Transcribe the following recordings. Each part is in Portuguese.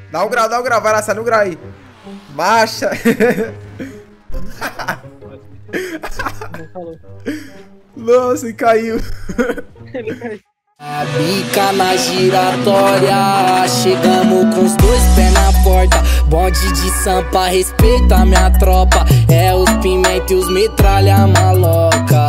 Dá um grau, vai lá, sai no grau aí. Marcha. Não falou. Nossa, e caiu. Ele caiu. A bica na giratória, chegamos com os dois pés na porta. Bonde de Sampa, respeita minha tropa. É os pimenta e os metralha maloca.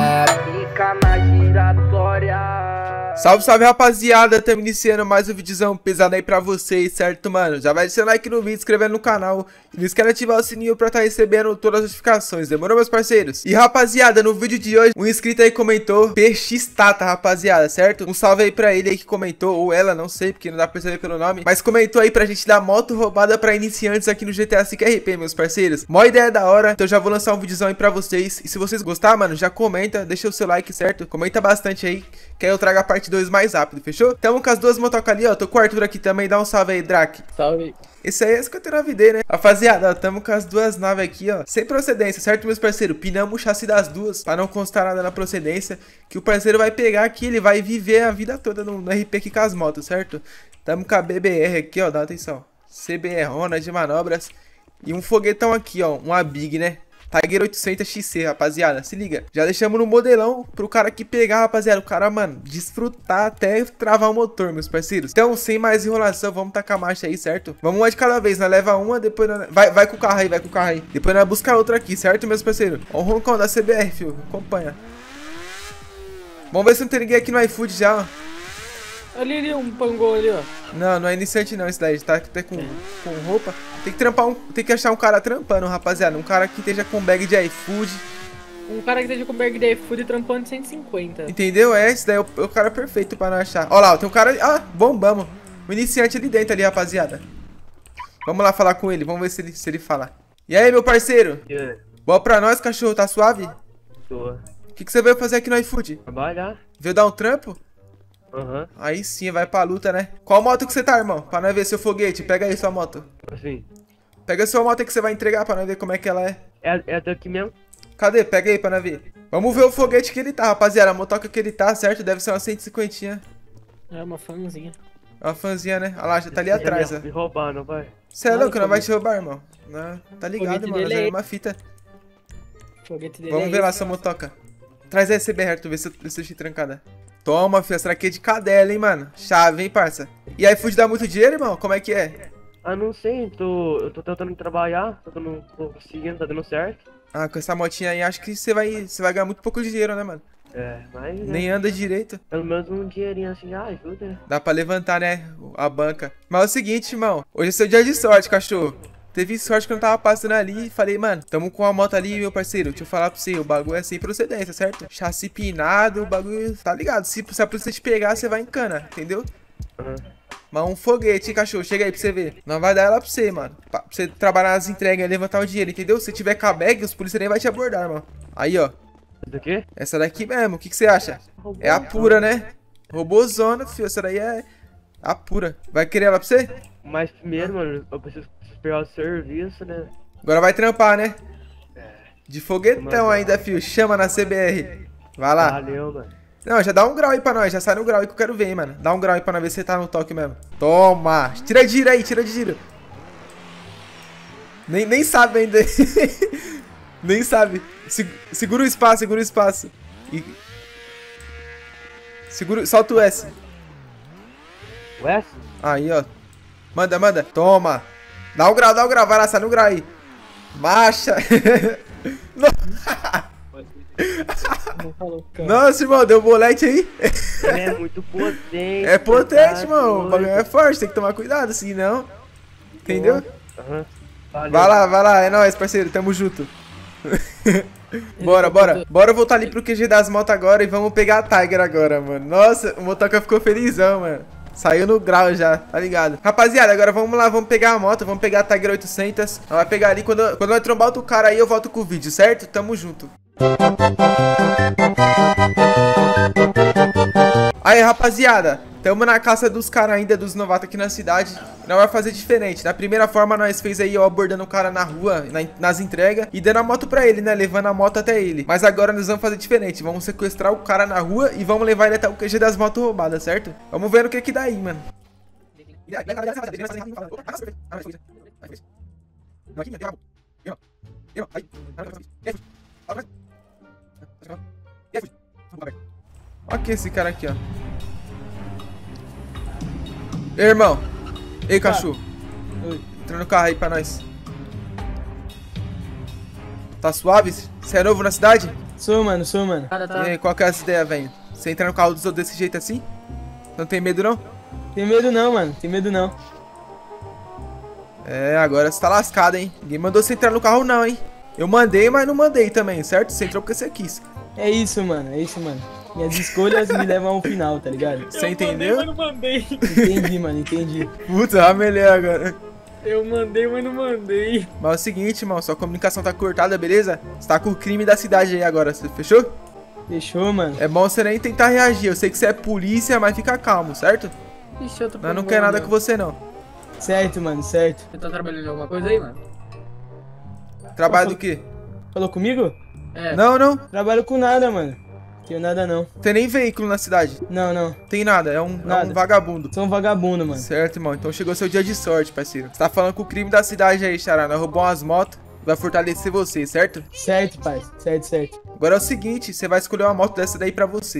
Bica na giratória. Salve, salve, rapaziada, estamos iniciando mais um vídeozão pesado aí pra vocês, certo, mano? Já vai deixando like no vídeo, inscrevendo no canal e não esquece de ativar o sininho pra estar recebendo todas as notificações, demorou, meus parceiros? E, rapaziada, no vídeo de hoje, um inscrito aí comentou PX Tata, rapaziada, certo? Um salve aí pra ele aí que comentou, ou ela, não sei, porque não dá pra perceber pelo nome, mas comentou aí pra gente dar moto roubada pra iniciantes aqui no GTA V RP, meus parceiros. Mó ideia da hora, então já vou lançar um vídeozão aí pra vocês. E se vocês gostar, mano, já comenta, deixa o seu like, certo? Comenta bastante aí, que aí eu trago a parte 2 mais rápido, fechou? Tamo com as duas motocas ali, ó. Tô com o Arthur aqui também, dá um salve aí, Drac. Salve. Esse aí é 59D, né? Rapaziada, ó, tamo com as duas naves aqui, ó. Sem procedência, certo, meus parceiros? Pinamos o chassi das duas, pra não constar nada na procedência. Que o parceiro vai pegar aqui, ele vai viver a vida toda no RP aqui com as motos, certo? Tamo com a BBR aqui, ó, dá atenção. CBR, Rona de manobras. E um foguetão aqui, ó, uma Big, né? Tiger 800 XC, rapaziada, se liga. Já deixamos no modelão pro cara aqui pegar, rapaziada. O cara, mano, desfrutar até travar o motor, meus parceiros. Então, sem mais enrolação, vamos tacar a marcha aí, certo? Vamos uma de cada vez, nós leva uma, depois nós... Vai com o carro aí, vai com o carro aí. Depois nós buscar outra aqui, certo, meus parceiros? Ó o roncão da CBR, filho, acompanha. Vamos ver se não tem ninguém aqui no iFood já, ó. Ali, um pangol ali, ó. Não, não é iniciante não, esse daí, tá até com roupa. Tem que trampar tem que achar um cara trampando, rapaziada. Um cara que esteja com bag de iFood. Um cara que esteja com bag de iFood trampando 150. Entendeu? É, esse daí é o cara perfeito pra não achar. Ó lá, tem um cara ali, ah, bombamos. O iniciante ali dentro ali, rapaziada. Vamos lá falar com ele, vamos ver se ele fala. E aí, meu parceiro? Yeah. Boa pra nós, cachorro, tá suave? Tô. O que você veio fazer aqui no iFood? Trabalhar? Veio dar um trampo? Aham. Aí sim, vai pra luta, né? Qual moto que você tá, irmão? Pra nós ver seu foguete. Pega aí sua moto. Assim. Pega sua moto aí que você vai entregar pra nós ver como é que ela é. É daqui mesmo? Cadê? Pega aí pra nós ver. Vamos ver o foguete que ele tá, rapaziada. A motoca que ele tá, certo? Deve ser uma 150. É uma fãzinha. Uma fãzinha, né? Olha lá, já tá ali atrás, ó. Me roubar, não vai? Você é Não, louco, não vai foguete. te roubar, irmão. Não, tá ligado, Foguete mano. dele Já é é uma fita. O foguete dele Vamos é ver lá esse. sua motoca. Traz aí, CBR, tu vê se eu deixei trancada. Toma, filho. Essa aqui é de cadela, hein, mano. Chave, hein, parça. E aí, iFood dá muito dinheiro, irmão? Como é que é? Ah, não sei, eu tô tentando trabalhar, só que eu não tô conseguindo, tá dando certo. Ah, com essa motinha aí, acho que você vai ganhar muito pouco dinheiro, né, mano? É, mas... Nem anda direito. Pelo menos um dinheirinho assim, ajuda. Dá pra levantar, né, a banca. Mas é o seguinte, irmão. Hoje é seu dia de sorte, cachorro. Teve sorte que eu não tava passando ali e falei, mano, tamo com a moto ali, meu parceiro. Deixa eu falar pra você, o bagulho é sem procedência, certo? Chassi pinado, o bagulho, tá ligado? Se a polícia te pegar, você vai em cana, entendeu? Aham. Mas um foguete, hein, cachorro? Chega aí pra você ver. Não vai dar ela pra você, mano. Pra você trabalhar nas entregas e levantar o dinheiro, entendeu? Se tiver com a bag, os policiais nem vai te abordar, irmão. Aí, ó. Isso daqui? Essa daqui mesmo, o que você acha? É a pura, né? Robozona, filho. Essa daí é a pura. Vai querer ela pra você? Mas primeiro, mano, eu preciso pegar o serviço, né? Agora vai trampar, né? De foguetão ainda, filho. Chama na CBR. Vai lá. Valeu, mano. Não, já dá um grau aí pra nós. Já sai no grau aí que eu quero ver, hein, mano. Dá um grau aí pra nós ver se você tá no toque mesmo. Toma. Tira de giro aí, tira de giro. Nem sabe ainda. Nem sabe. Segura o espaço, segura o espaço. E... Solta o S. O S? Aí, ó. Manda, manda. Toma. Dá um grau, vai lá, sai no grau aí. Marcha. Não falou, cara. Nossa, irmão, deu bolete aí. Ele é muito potente. É potente, tá irmão. O bagulho doido. é forte, tem que tomar cuidado, assim, não. Entendeu? Aham. Valeu. Vai lá, é nóis, parceiro, tamo junto. Bora voltar ali pro QG das motos agora e vamos pegar a Tiger agora, mano. Nossa, o motoca ficou felizão, mano. Saiu no grau já, tá ligado? Rapaziada, agora vamos lá, vamos pegar a moto, vamos pegar a Tiger 800. Ela vai pegar ali, quando eu trombar outro cara aí, eu volto com o vídeo, certo? Tamo junto. Aí, rapaziada, tamo na caça dos caras ainda, dos novatos aqui na cidade. Não vai fazer diferente. Na primeira forma, nós fez aí, ó, abordando o cara na rua, nas entregas, e dando a moto pra ele, né, levando a moto até ele. Mas agora nós vamos fazer diferente. Vamos sequestrar o cara na rua e vamos levar ele até o QG das motos roubadas, certo? Vamos ver no que dá aí, mano. Olha aqui esse cara aqui, ó. Ei, irmão. Ei, cachorro. Oi. Entra no carro aí pra nós. Tá suave? Você é novo na cidade? Sou, mano, sou, mano. E aí, qual que é essa ideia, velho? Você entra no carro dos outros desse jeito assim? Não tem medo, não? Tem medo não, mano. Tem medo não. É, agora você tá lascado, hein? Ninguém mandou você entrar no carro, não, hein? Eu mandei, mas não mandei também, certo? Você entrou porque você quis. É isso, mano. É isso, mano. Minhas escolhas me levam ao final, tá ligado? Você entendeu? Eu mandei, mas não mandei. Entendi, mano. Entendi. Puta, melhor agora. Eu mandei, mas não mandei. Mas é o seguinte, irmão, sua comunicação tá cortada, beleza? Você tá com o crime da cidade aí agora, você fechou? Fechou, mano. É bom você nem tentar reagir. Eu sei que você é polícia, mas fica calmo, certo? Ixi, eu tô Nós não quer nada com você, não. Certo, mano. Certo. Você tá trabalhando em alguma coisa aí, mano? Trabalho do quê? Falou comigo? É. Não. Trabalho com nada, mano. Tenho nada não. Tem nem veículo na cidade. Não. Tem nada, é um Nada. vagabundo. Sou um vagabundo, mano. Certo, irmão. Então chegou seu dia de sorte, parceiro. Você tá falando com o crime da cidade aí, Xará. Nós roubamos umas motos. Vai fortalecer você, certo? Certo, pai. Certo. Agora é o seguinte, você vai escolher uma moto dessa daí pra você.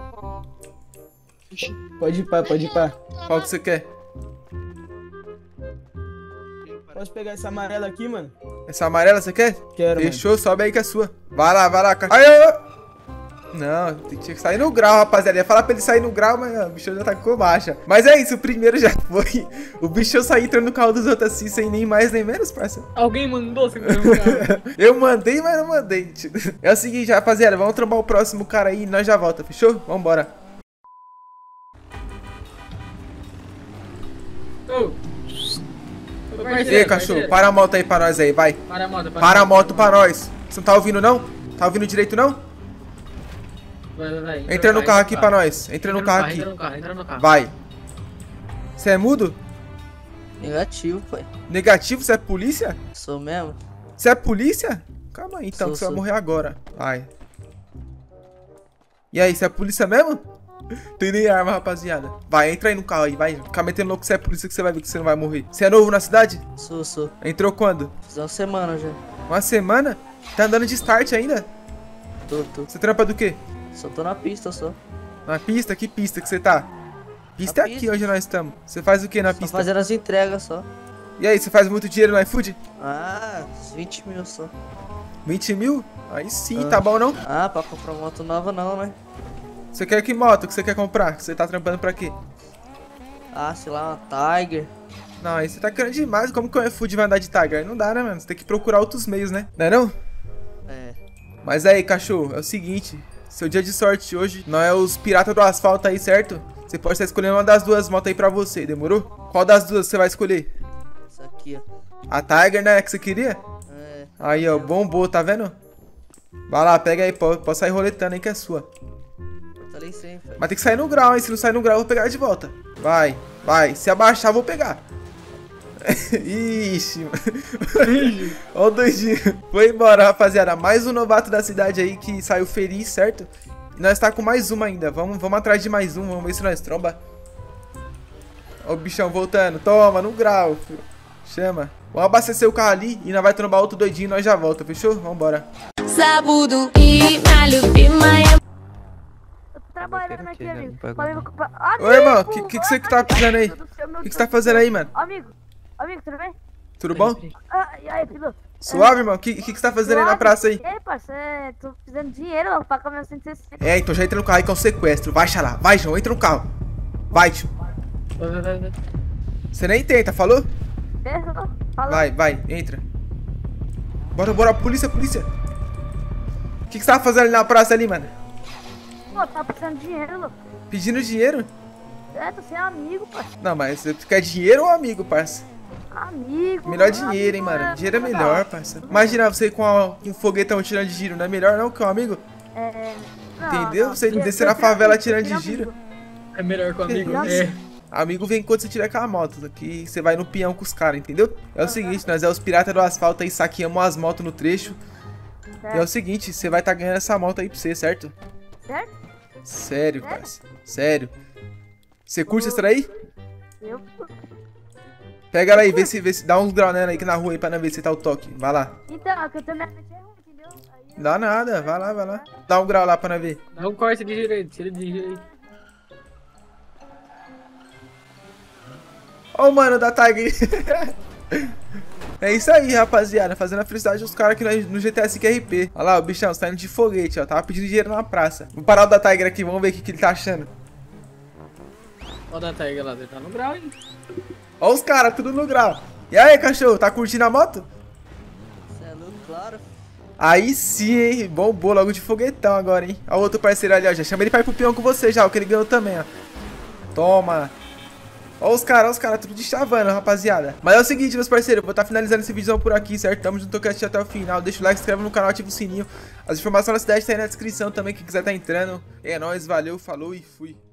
Pode ir pá. Qual que você quer? Posso pegar essa amarela aqui, mano? Essa amarela você quer? Quero, Fechou, sobe aí que é sua. Vai lá, cara. Aí. Não, tinha que sair no grau, rapaziada. Ia falar pra ele sair no grau, mas ó, o bicho já tá com marcha. Mas é isso, o primeiro já foi. O bicho saiu entrando no carro dos outros assim, sem nem mais nem menos, parceiro. Alguém mandou você no carro. Eu mandei, mas não mandei. Tio. É o seguinte, rapaziada, vamos trombar o próximo cara aí e nós já volta, fechou? Vambora. Ô. E aí, cachorro, para a moto aí pra nós aí, vai. Para a moto, Para a moto pra nós. Você não tá ouvindo, não? Tá ouvindo direito, não? Vai. Entra no carro aqui pra nós. Entra no carro aqui. Entra no carro. Vai. Você é mudo? Negativo, pai. Negativo? Você é polícia? Sou mesmo? Você é polícia? Calma aí, então, que você vai Sou. morrer agora. Vai. E aí, você é polícia mesmo? Tem nem arma, rapaziada. Vai, entra aí no carro aí, vai. Ficar metendo louco que você é polícia que você vai ver que você não vai morrer. Você é novo na cidade? Sou. Entrou quando? Fiz uma semana já. Uma semana? Tá andando de start ainda? Tô. Você trampa do quê? Só tô na pista, só. Na pista? Que pista que você tá? Pista Na é aqui pista. onde nós estamos. Você faz o que na Tô pista? fazendo as entregas só. E aí, você faz muito dinheiro no iFood? Ah, uns 20 mil só. 20 mil? Aí sim, tá bom não? Ah, pra comprar moto nova não, né? Você quer que moto que você quer comprar? Que você tá trampando pra quê? Ah, sei lá, uma Tiger. Não, aí você tá querendo demais. Como que o iFood vai andar de Tiger? Aí não dá, né, mano? Você tem que procurar outros meios, né? Não é não? É. Mas aí, cachorro, é o seguinte. Seu dia de sorte hoje, não é os piratas do asfalto aí, certo? Você pode estar escolhendo uma das duas motos aí pra você, demorou? Qual das duas você vai escolher? Essa aqui, ó. A Tiger, né, que você queria? É. Aí, ó, bombou, tá vendo? Vai lá, pega aí, pode sair roletando aí que é sua. Falei sempre. Mas tem que sair no grau, hein? Se não sair no grau, eu vou pegar de volta. Vai. Se abaixar, eu vou pegar. Ixi, mano. Ó o doidinho. Foi embora, rapaziada. Mais um novato da cidade aí que saiu feliz, certo? E nós tá com mais uma ainda. Vamos atrás de mais um. Vamos ver se nós tromba. Ó o bichão voltando. Toma, no grau. Filho. Chama. Vamos abastecer o carro ali e nós vai trombar outro doidinho e nós já volta, fechou? Vambora. Sabudo e malho Trabalhando aqui, amigo. Ô, irmão, o que você que tá fazendo aí? O que você tá fazendo aí, mano? Amigo, tudo bem? Tudo bom? E aí, piloto? Suave, irmão? O que você tá fazendo aí na praça aí? E aí, parceiro, tô precisando de dinheiro, ó, pra caminhão 160. É, então já entra no carro aí que é um sequestro. Vai, xalá. Vai, João, entra no carro. Vai, tio. Vai. Você nem tenta, falou? Fala. Vai, entra. Bora, polícia. O que você tava fazendo ali na praça ali, mano? Pô, tá precisando de dinheiro, louco. Pedindo dinheiro? É, tô sem amigo, parceiro. Não, mas você quer dinheiro ou amigo, parça? Amigo. Melhor dinheiro, hein, mano. Dinheiro é melhor, parça. Imagina você com um foguetão tirando de giro. Não é melhor não que um amigo? Entendeu? Você descer na favela tirando de giro. É melhor com o amigo. É. Amigo vem quando você tira aquela moto, que você vai no peão com os caras, entendeu? É o seguinte, nós é os piratas do asfalto aí, saqueamos as motos no trecho. E é o seguinte, você vai estar ganhando essa moto aí pra você, certo? Certo? Sério, parça. Sério. Você curte essa daí? Eu Pega ela aí, vê se dá uns graus nela aí aqui na rua aí pra não ver se tá o toque. Vai lá. Então, é que eu tô minha mente é ruim, entendeu? Aí eu- Dá nada, vai lá, vai lá. Dá um grau lá pra não ver. Dá um corte de direito, tira de direito. Ó o mano da Tiger. É isso aí, rapaziada. Fazendo a felicidade dos caras aqui no GTA V RP. Olha lá, o bichão, você tá indo de foguete, ó. Tava pedindo dinheiro na praça. Vou parar o da Tiger aqui, vamos ver o que ele tá achando. Ó da Tiger lá, ele tá no grau, hein? Ó os caras, tudo no grau. E aí, cachorro, tá curtindo a moto? Cê é louco, claro. Aí sim, hein? Bombou logo de foguetão agora, hein? Ó o outro parceiro ali, ó. Já chama ele pra ir pro peão com você já, o que ele ganhou também, ó. Toma. Ó os caras, tudo de chavando, rapaziada. Mas é o seguinte, meus parceiros, eu vou estar finalizando esse vídeo por aqui, certo? Tamo junto com até o final. Deixa o like, se inscreve no canal, ativa o sininho. As informações da cidade tá aí na descrição também, quem quiser tá entrando. É nóis, valeu, falou e fui.